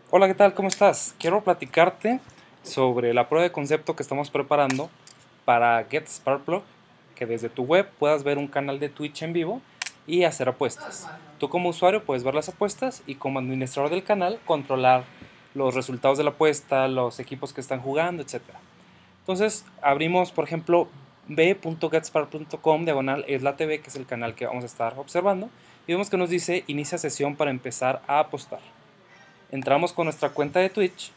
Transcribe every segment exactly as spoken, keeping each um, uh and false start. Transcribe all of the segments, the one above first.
Hola, ¿qué tal? ¿Cómo estás? Quiero platicarte sobre la prueba de concepto que estamos preparando para Get Sparkplug, que desde tu web puedas ver un canal de Twitch en vivo y hacer apuestas. Tú como usuario puedes ver las apuestas y como administrador del canal controlar los resultados de la apuesta, los equipos que están jugando, etcétera. Entonces abrimos, por ejemplo, b punto getspark punto com diagonal es la T V, que es el canal que vamos a estar observando, y vemos que nos dice inicia sesión para empezar a apostar. Entramos con nuestra cuenta de Twitch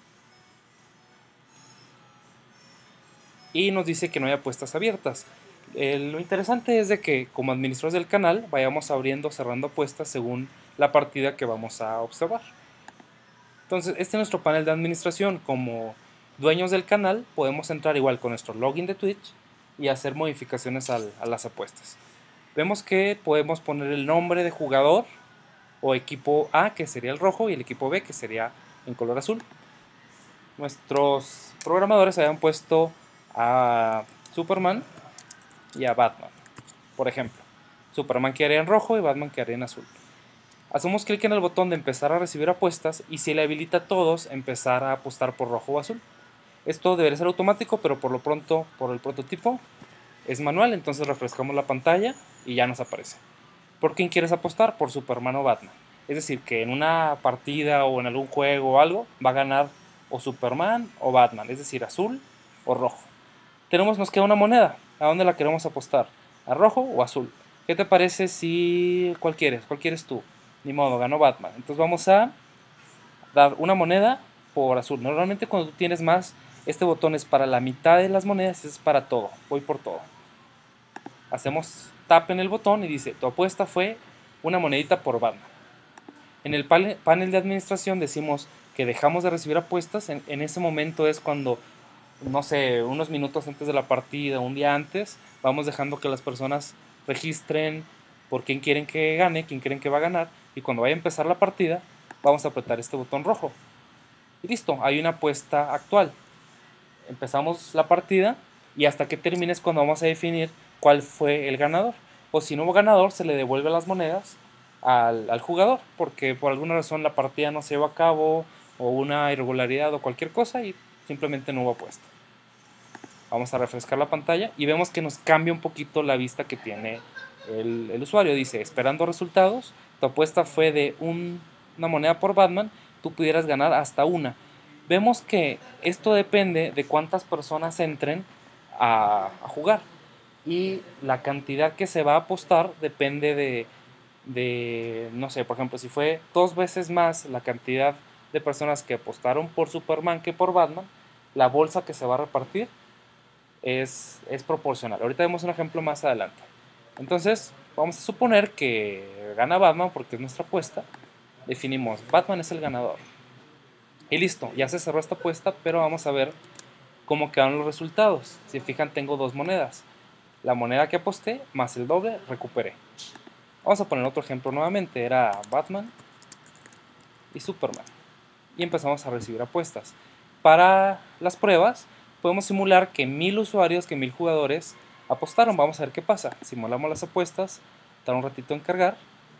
y nos dice que no hay apuestas abiertas. Eh, lo interesante es de que como administradores del canal vayamos abriendo o cerrando apuestas según la partida que vamos a observar. Entonces este es nuestro panel de administración. Como dueños del canal podemos entrar igual con nuestro login de Twitch y hacer modificaciones al, a las apuestas. Vemos que podemos poner el nombre de jugador o equipo A, que sería el rojo, y el equipo B, que sería en color azul. Nuestros programadores habían puesto a Superman y a Batman, por ejemplo. Superman quedaría en rojo y Batman quedaría en azul. Hacemos clic en el botón de empezar a recibir apuestas y si le habilita a todos empezar a apostar por rojo o azul. Esto debería ser automático, pero por lo pronto, por el prototipo, es manual. Entonces refrescamos la pantalla y ya nos aparece. ¿Por quién quieres apostar? Por Superman o Batman. Es decir, que en una partida o en algún juego o algo va a ganar o Superman o Batman, es decir, azul o rojo. Tenemos, nos queda una moneda. ¿A dónde la queremos apostar? ¿A rojo o azul? ¿Qué te parece si... ¿Cuál quieres? ¿Cuál quieres tú? Ni modo, ganó Batman. Entonces vamos a dar una moneda por azul. Normalmente cuando tú tienes más, este botón es para la mitad de las monedas, es para todo. Voy por todo. Hacemos tap en el botón y dice, tu apuesta fue una monedita por Batman. En el panel de administración decimos que dejamos de recibir apuestas. En, en ese momento es cuando, no sé, unos minutos antes de la partida, un día antes, vamos dejando que las personas registren por quién quieren que gane, quién quieren que va a ganar, y cuando vaya a empezar la partida, vamos a apretar este botón rojo. Y listo, hay una apuesta actual. Empezamos la partida y hasta que termine es cuando vamos a definir cuál fue el ganador. O si no hubo ganador, se le devuelve las monedas al, al jugador, porque por alguna razón la partida no se llevó a cabo, o una irregularidad o cualquier cosa, y simplemente no hubo apuesta. Vamos a refrescar la pantalla y vemos que nos cambia un poquito la vista que tiene el, el usuario. Dice, esperando resultados, tu apuesta fue de un, una moneda por Batman, tú pudieras ganar hasta una. Vemos que esto depende de cuántas personas entren a, a jugar, y la cantidad que se va a apostar depende de, de, no sé, por ejemplo, si fue dos veces más la cantidad de personas que apostaron por Superman que por Batman, la bolsa que se va a repartir es, es proporcional. Ahorita vemos un ejemplo más adelante. Entonces, vamos a suponer que gana Batman porque es nuestra apuesta. Definimos, Batman es el ganador. Y listo, ya se cerró esta apuesta, pero vamos a ver cómo quedaron los resultados. Si fijan, tengo dos monedas. La moneda que aposté más el doble, recuperé. Vamos a poner otro ejemplo nuevamente. Era Batman y Superman. Y empezamos a recibir apuestas. Para las pruebas, podemos simular que mil usuarios, que mil jugadores apostaron. Vamos a ver qué pasa. Simulamos las apuestas, tarda un ratito en cargar.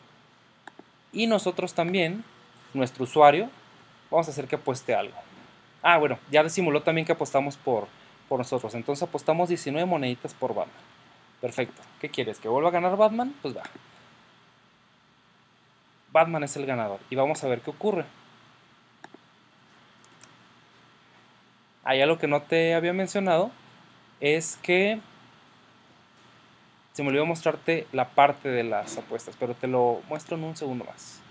Y nosotros también, nuestro usuario, vamos a hacer que apueste algo. Ah, bueno, ya simuló también que apostamos por, por nosotros. Entonces apostamos diecinueve moneditas por Batman. Perfecto. ¿Qué quieres? ¿Que vuelva a ganar Batman? Pues va. Batman es el ganador. Y vamos a ver qué ocurre. Hay algo que no te había mencionado. Es que se me olvidó mostrarte la parte de las apuestas, pero te lo muestro en un segundo más.